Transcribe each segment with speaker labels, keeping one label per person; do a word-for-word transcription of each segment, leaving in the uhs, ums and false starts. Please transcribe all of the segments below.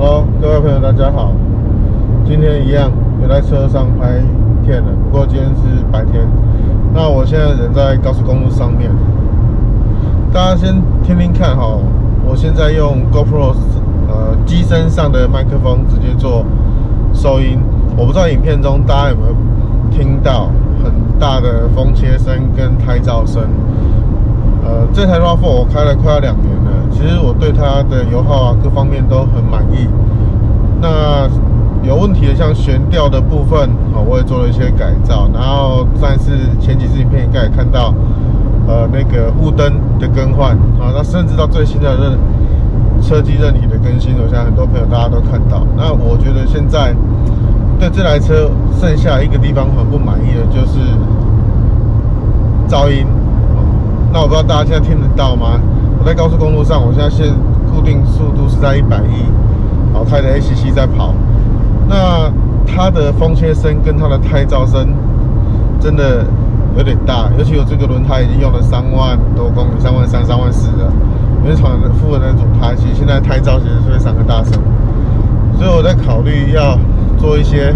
Speaker 1: Hello， 各位朋友，大家好。今天一样有在车上拍影片了，不过今天是白天。那我现在人在高速公路上面，大家先听听看哈。我现在用 GoPro 呃机身上的麦克风直接做收音，我不知道影片中大家有没有听到很大的风切声跟胎噪声。呃，这台 RAV 四 我开了快要两年了，其实我对它的油耗啊各方面都很满意。那有问题的像悬吊的部分，啊，我也做了一些改造。然后上一次前几支影片应该也看到，呃，那个雾灯的更换啊，那甚至到最新的韧车机韧体的更新，我相信很多朋友大家都看到。那我觉得现在对这台车剩下一个地方很不满意的就是噪音。那我不知道大家现在听得到吗？我在高速公路上，我现在现固定速度是在一百一，好，开的 A C C 在跑。那它的风切声跟它的胎噪声真的有点大，尤其有这个轮胎已经用了三万多公里，三万三、三万四了。原厂的副的那组胎，其实现在胎噪其实是非常的大声，所以我在考虑要做一些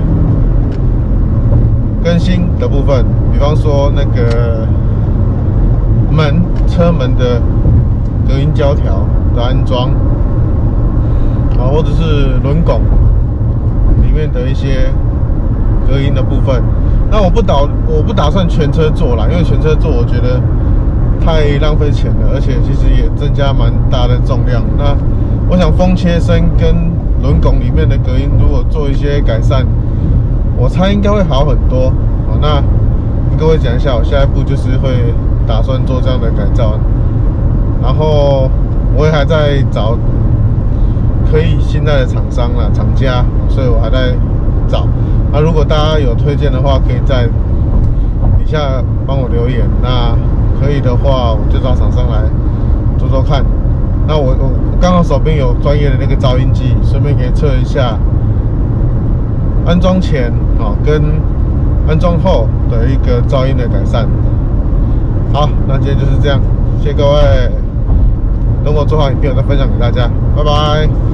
Speaker 1: 更新的部分，比方说那个门车门的隔音胶条的安装，啊，或者是轮拱里面的一些隔音的部分。那我不打我不打算全车做啦，因为全车做我觉得太浪费钱了，而且其实也增加蛮大的重量。那我想风切声跟轮拱里面的隔音，如果做一些改善，我猜应该会好很多。好，那跟各位讲一下，我下一步就是会打算做这样的改造，然后我也还在找可以信赖的厂商啦、厂家，所以我还在找。那如果大家有推荐的话，可以在底下帮我留言。那可以的话，我就找厂商来做做看。那我我刚好手边有专业的那个噪音计，顺便可以测一下安装前啊跟安装后的一个噪音的改善。好，那今天就是这样，谢谢各位。等我做好影片，我再分享给大家，拜拜。